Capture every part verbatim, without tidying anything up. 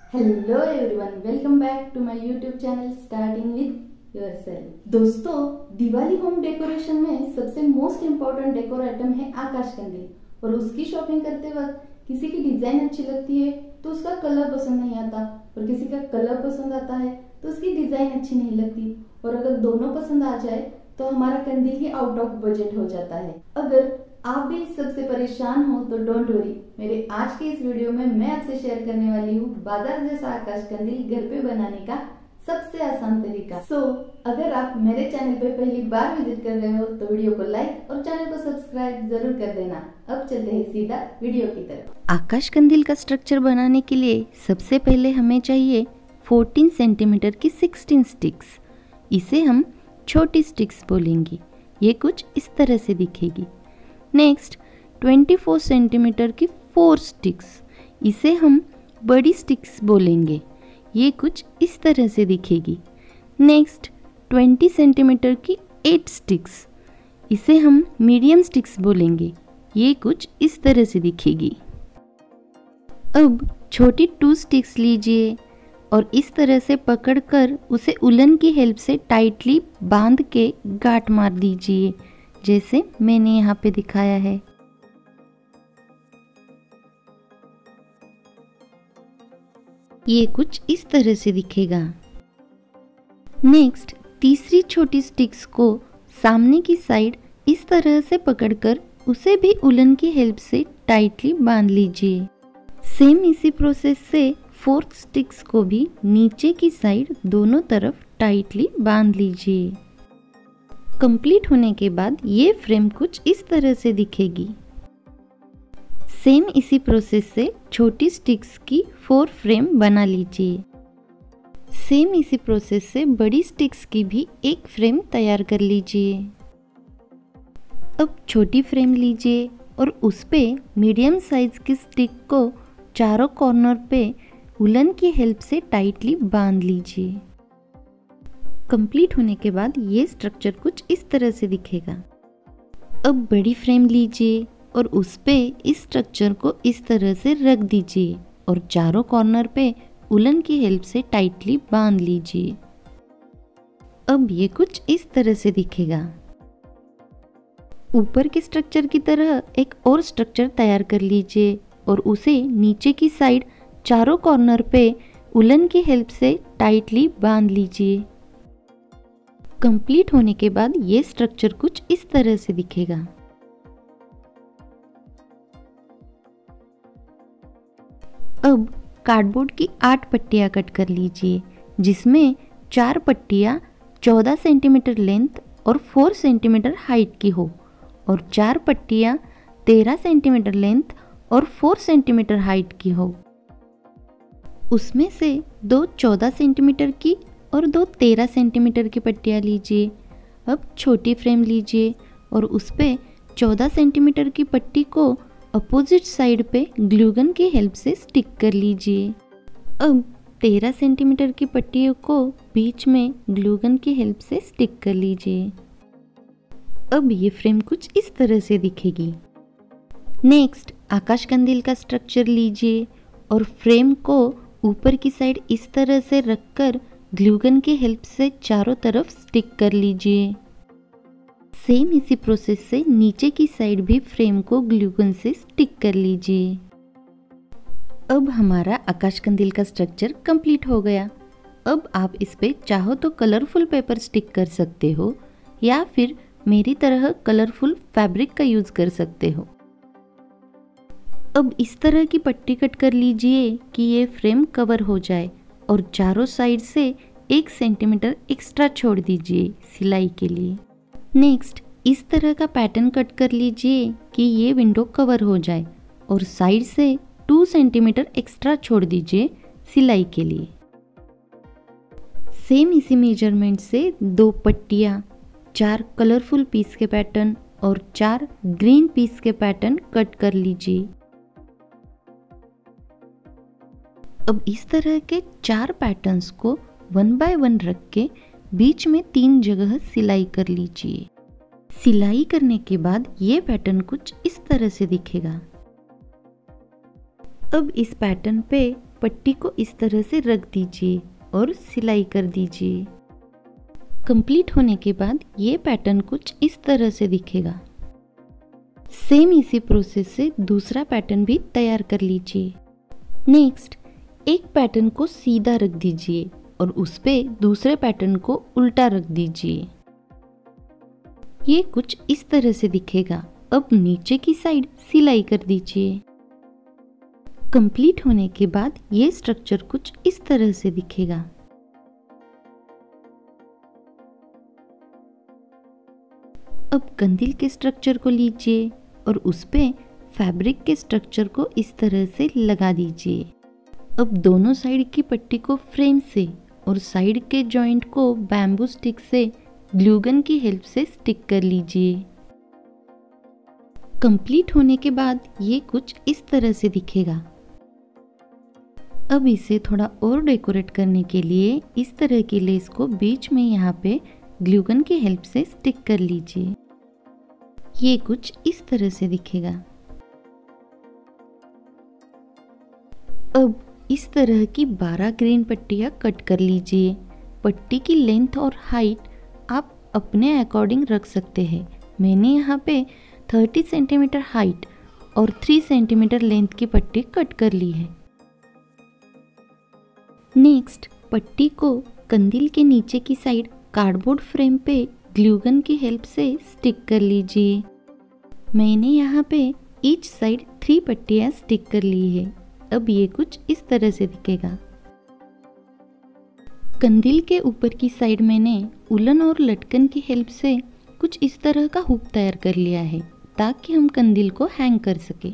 Hello everyone, welcome back to my YouTube channel starting with yourself. दोस्तों, Diwali home decoration में सबसे most important decor item है आकाश कंदील। और उसकी शॉपिंग करते वक्त किसी की डिजाइन अच्छी लगती है तो उसका कलर पसंद नहीं आता, और किसी का कलर पसंद आता है तो उसकी डिजाइन अच्छी नहीं लगती। और अगर दोनों पसंद आ जाए तो हमारा कंदील ही आउट ऑफ बजट हो जाता है। अगर आप भी इस सबसे परेशान हो तो डोंट वरी, मेरे आज के इस वीडियो में मैं आपसे शेयर करने वाली हूँ बाजार जैसा आकाश कंदील घर पे बनाने का सबसे आसान तरीका। सो so, अगर आप मेरे चैनल पे पहली बार विजिट कर रहे हो तो वीडियो को लाइक और चैनल को सब्सक्राइब जरूर कर देना। अब चलते हैं सीधा वीडियो की तरफ। आकाश कंदील का स्ट्रक्चर बनाने के लिए सबसे पहले हमें चाहिए चौदह सेंटीमीटर की सोलह स्टिक्स। इसे हम छोटी स्टिक्स बोलेंगे। ये कुछ इस तरह से दिखेगी। नेक्स्ट चौबीस सेंटीमीटर की फोर स्टिक्स। इसे हम बड़ी स्टिक्स बोलेंगे। ये कुछ इस तरह से दिखेगी। नेक्स्ट बीस सेंटीमीटर की एट स्टिक्स। इसे हम मीडियम स्टिक्स बोलेंगे। ये कुछ इस तरह से दिखेगी। अब छोटी टू स्टिक्स लीजिए और इस तरह से पकड़कर उसे उलन की हेल्प से टाइटली बांध के गांठ मार दीजिए, जैसे मैंने यहाँ पे दिखाया है। ये कुछ इस तरह से दिखेगा। नेक्स्ट तीसरी छोटी स्टिक्स को सामने की साइड इस तरह से पकड़कर उसे भी उलन की हेल्प से टाइटली बांध लीजिए। सेम इसी प्रोसेस से फोर्थ स्टिक्स को भी नीचे की साइड दोनों तरफ टाइटली बांध लीजिए। कंप्लीट होने के बाद ये फ्रेम कुछ इस तरह से दिखेगी। सेम इसी प्रोसेस से छोटी स्टिक्स की फोर फ्रेम बना लीजिए। सेम इसी प्रोसेस से बड़ी स्टिक्स की भी एक फ्रेम तैयार कर लीजिए। अब छोटी फ्रेम लीजिए और उस पे मीडियम साइज की स्टिक को चारों कॉर्नर पे उलन की हेल्प से टाइटली बांध लीजिए। कंप्लीट होने के बाद ये स्ट्रक्चर कुछ इस तरह से दिखेगा। अब बड़ी फ्रेम लीजिए और उस पे इस स्ट्रक्चर को इस तरह से रख दीजिए और चारों कॉर्नर पे उलन की हेल्प से टाइटली बांध लीजिए। अब ये कुछ इस तरह से दिखेगा। ऊपर के स्ट्रक्चर की तरह एक और स्ट्रक्चर तैयार कर लीजिए और उसे नीचे की साइड चारों कॉर्नर पे उलन की हेल्प से टाइटली बांध लीजिए। कंप्लीट होने के बाद ये स्ट्रक्चर कुछ इस तरह से दिखेगा। अब कार्डबोर्ड की आठ पट्टियां कट कर लीजिए, जिसमें चार पट्टियां चौदह सेंटीमीटर लेंथ और चार सेंटीमीटर हाइट की हो और चार पट्टियां तेरह सेंटीमीटर लेंथ और चार सेंटीमीटर हाइट की हो। उसमें से दो चौदह सेंटीमीटर की और दो तेरह सेंटीमीटर की पट्टियाँ लीजिए। अब छोटी फ्रेम लीजिए और उस पे चौदह सेंटीमीटर की पट्टी को अपोजिट साइड पे ग्लू गन की हेल्प से स्टिक कर लीजिए। अब तेरह सेंटीमीटर की पट्टियों को बीच में ग्लू गन की हेल्प से स्टिक कर लीजिए। अब ये फ्रेम कुछ इस तरह से दिखेगी। नेक्स्ट आकाश कंदील का स्ट्रक्चर लीजिए और फ्रेम को ऊपर की साइड इस तरह से रखकर ग्लू गन की हेल्प से चारों तरफ स्टिक कर लीजिए। सेम इसी प्रोसेस से नीचे की साइड भी फ्रेम को ग्लू गन से स्टिक कर लीजिए। अब हमारा आकाश कंदील का स्ट्रक्चर कंप्लीट हो गया। अब आप इस पे चाहो तो कलरफुल पेपर स्टिक कर सकते हो या फिर मेरी तरह कलरफुल फैब्रिक का यूज कर सकते हो। अब इस तरह की पट्टी कट कर लीजिए कि ये फ्रेम कवर हो जाए और चारों साइड से एक सेंटीमीटर एक्स्ट्रा छोड़ दीजिए सिलाई के लिए। नेक्स्ट इस तरह का पैटर्न कट कर लीजिए कि ये विंडो कवर हो जाए और साइड से टू सेंटीमीटर एक्स्ट्रा छोड़ दीजिए सिलाई के लिए। सेम इसी मेजरमेंट से दो पट्टियाँ, चार कलरफुल पीस के पैटर्न और चार ग्रीन पीस के पैटर्न कट कर लीजिए। अब इस तरह के चार पैटर्न्स को वन बाय वन रख के बीच में तीन जगह सिलाई कर लीजिए। सिलाई करने के बाद ये पैटर्न कुछ इस तरह से दिखेगा। अब इस पैटर्न पे पट्टी को इस तरह से रख दीजिए और सिलाई कर दीजिए। कंप्लीट होने के बाद ये पैटर्न कुछ इस तरह से दिखेगा। सेम इसी प्रोसेस से दूसरा पैटर्न भी तैयार कर लीजिए। नेक्स्ट एक पैटर्न को सीधा रख दीजिए और उस पे दूसरे पैटर्न को उल्टा रख दीजिए। ये कुछ इस तरह से दिखेगा। अब नीचे की साइड सिलाई कर दीजिए। कंप्लीट होने के बाद ये स्ट्रक्चर कुछ इस तरह से दिखेगा। अब कंदील के स्ट्रक्चर को लीजिए और उस पे फैब्रिक के स्ट्रक्चर को इस तरह से लगा दीजिए। अब दोनों साइड की पट्टी को फ्रेम से और साइड के जॉइंट को बैम्बू स्टिक से ग्लू गन की हेल्प से स्टिक कर लीजिए। कंप्लीट होने के बाद ये कुछ इस तरह से दिखेगा। अब इसे थोड़ा और डेकोरेट करने के लिए इस तरह की लेस को बीच में यहाँ पे ग्लू गन की हेल्प से स्टिक कर लीजिए। ये कुछ इस तरह से दिखेगा। अब इस तरह की बारह ग्रीन पट्टियाँ कट कर लीजिए। पट्टी की लेंथ और हाइट आप अपने अकॉर्डिंग रख सकते हैं। मैंने यहाँ पे तीस सेंटीमीटर हाइट और तीन सेंटीमीटर लेंथ की पट्टी कट कर ली है। नेक्स्ट पट्टी को कंदील के नीचे की साइड कार्डबोर्ड फ्रेम पे ग्लू गन की हेल्प से स्टिक कर लीजिए। मैंने यहाँ पे ईच साइड थ्री पट्टियाँ स्टिक कर ली है। अब ये कुछ इस तरह से दिखेगा। कंदील के ऊपर की साइड मैंने उलन और लटकन की हेल्प से कुछ इस तरह का हुक तैयार कर लिया है ताकि हम कंदील को हैंग कर सके।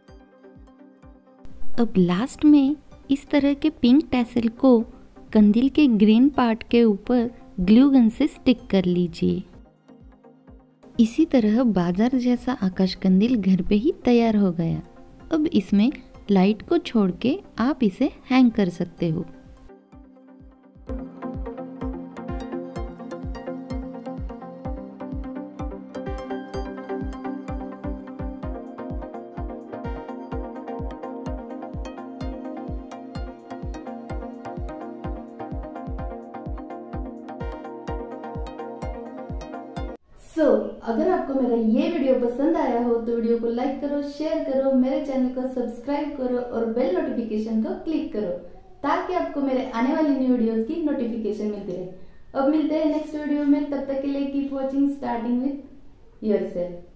अब लास्ट में इस तरह के पिंक टैसल को कंदील के ग्रीन पार्ट के ऊपर ग्लू गन से स्टिक कर लीजिए। इसी तरह बाजार जैसा आकाश कंदील घर पे ही तैयार हो गया। अब इसमें लाइट को छोड़ के आप इसे हैंग कर सकते हो। सो so, अगर आपको मेरा ये वीडियो पसंद आया हो तो वीडियो को लाइक करो, शेयर करो, मेरे चैनल को सब्सक्राइब करो और बेल नोटिफिकेशन को क्लिक करो ताकि आपको मेरे आने वाली न्यू वीडियोस की नोटिफिकेशन मिलती रहे। अब मिलते हैं नेक्स्ट वीडियो में, तब तक के लिए keep watching starting with yourself.